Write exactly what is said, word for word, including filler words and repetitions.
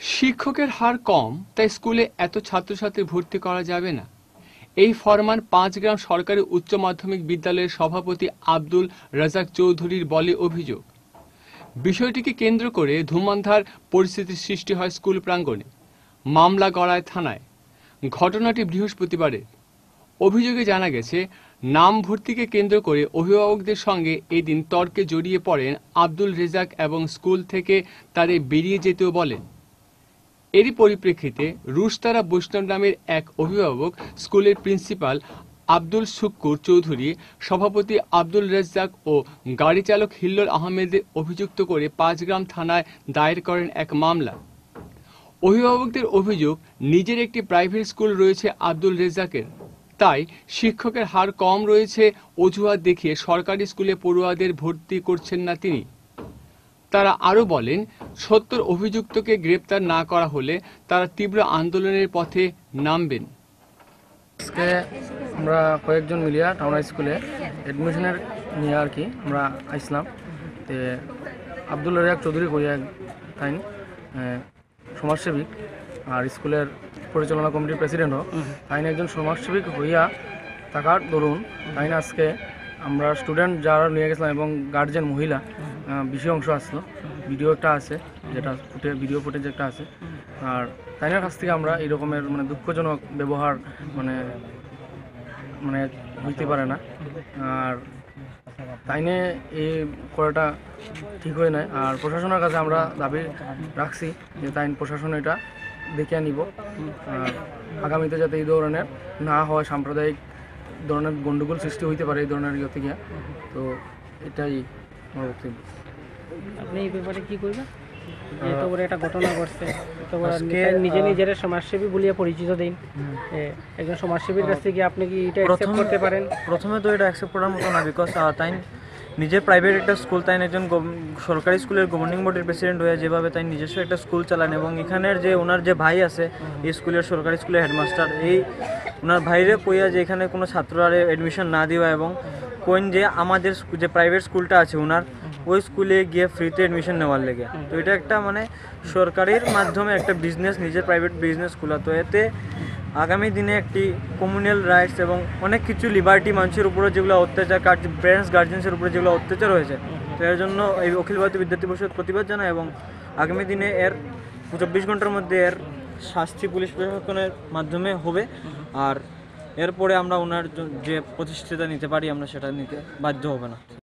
শিক্ষকের হার কম, তাই স্কুলে এত ছাত্রছাত্রী ভর্তি করা যাবে না, এই ফরমান পাঁচগ্রাম সরকারি উচ্চ মাধ্যমিক বিদ্যালয়ের সভাপতি আব্দুল রাজাক চৌধুরীর বলে অভিযোগ। বিষয়টিকে কেন্দ্র করে ধুমন্ধার পরিস্থিতির সৃষ্টি হয় স্কুল প্রাঙ্গণে। মামলা গড়ায় থানায়। ঘটনাটি বৃহস্পতিবারের। অভিযোগে জানা গেছে, নাম ভর্তিকে কেন্দ্র করে অভিভাবকদের সঙ্গে এদিন তর্কে জড়িয়ে পড়েন আব্দুল রেজাক এবং স্কুল থেকে তাদের বেরিয়ে যেতেও বলেন। এরই পরিপ্রেক্ষিতে রুশতারা বৈষ্ণব নামের এক অভিভাবক স্কুলের প্রিন্সিপাল আব্দুল শুক্কুর চৌধুরী, সভাপতি আব্দুল রেজ্জাক ও গাড়ি চালক হিল্লোল আহমেদের অভিযুক্ত করে পাঁচগ্রাম থানায় দায়ের করেন এক মামলা। অভিভাবকদের অভিযোগ, নিজের একটি প্রাইভেট স্কুল রয়েছে আব্দুল রেজ্জাকের, তাই শিক্ষকের হার কম রয়েছে অজুহাত দেখিয়ে সরকারি স্কুলে পড়ুয়াদের ভর্তি করছেন না তিনি। তারা আরও বলেন, সত্তর অভিযুক্তকে গ্রেপ্তার না করা হলে তারা তীব্র আন্দোলনের পথে নামবেন। আজকে আমরা কয়েকজন মিলিয়া টাউন হাই স্কুলে এডমিশনের নিয়ে আর কি আমরা আসলাম। তো আব্দুল রাজাক চৌধুরী কইয়া তাই সমাজসেবিক আর স্কুলের পরিচালনা কমিটির প্রেসিডেন্টও তাই একজন সমাজসেবিক হইয়া থাকার দরুন তাই আজকে আমরা স্টুডেন্ট যারা নিয়ে গেছিলাম এবং গার্জেন মহিলা বেশি অংশ আসলো, ভিডিও একটা আছে যেটা ফুটে ভিডিও ফুটেজ একটা আছে। আর তাইনার কাছ থেকে আমরা এই রকমের মানে দুঃখজনক ব্যবহার মানে মানে হইতে পারে না। আর তাইনে এই করাটা ঠিক হয় না। আর প্রশাসনের কাছে আমরা দাবি রাখছি যে তাই প্রশাসন এটা দেখে নিব, আর আগামীতে যাতে এই ধরনের না হয়, সাম্প্রদায়িক ধরনের গণ্ডগোল সৃষ্টি হইতে পারে এই ধরনের ইয়ে থেকে। তো এটাই আমার বক্তব্য। আপনি এই ব্যাপারে কি করবেন? এত বড় একটা ঘটনা ঘটছে, এত বড় নিজে নিজের সমাজসেবী বলিয়া পরিচিত দিন, একজন সমাজসেবীর কাছ থেকে আপনি কি এটা অ্যাকসেপ্ট করতে পারেন? প্রথমে তো এটা অ্যাকসেপ্ট করার মতো না, বিকজ তাই নিজের প্রাইভেট একটা স্কুল, তাই একজন সরকারি স্কুলের গভর্নিং বডির প্রেসিডেন্ট হয়ে যেভাবে তাই নিজস্ব একটা স্কুল চালান এবং এখানের যে ওনার যে ভাই আছে এই স্কুলের সরকারি স্কুলের হেডমাস্টার, এই ওনার ভাইরে কইয়া যে এখানে কোনো ছাত্ররা অ্যাডমিশন না দেওয়া এবং কোন যে আমাদের যে প্রাইভেট স্কুলটা আছে ওনার ওই স্কুলে গিয়ে ফ্রিতে অ্যাডমিশন নেওয়ার লেগে। তো এটা একটা মানে সরকারের মাধ্যমে একটা বিজনেস, নিজের প্রাইভেট বিজনেস খোলা। তো এতে আগামী দিনে একটি কমিউনাল রাইটস এবং অনেক কিছু লিবার্টি মানুষের উপরে যেগুলো অত্যাচার, প্যারেন্টস গার্জেন্সের উপরে যেগুলো অত্যাচার হয়েছে, তো এর জন্য এই অখিল ভারতীয় বিদ্যার্থী পরিষদ প্রতিবাদ জানায় এবং আগামী দিনে এর চব্বিশ ঘন্টার মধ্যে এর শাস্তি পুলিশ প্রশাসনের মাধ্যমে হবে। আর এরপরে আমরা ওনার যে প্রতিষ্ঠাতা নিতে পারি আমরা সেটা নিতে বাধ্য হবে না।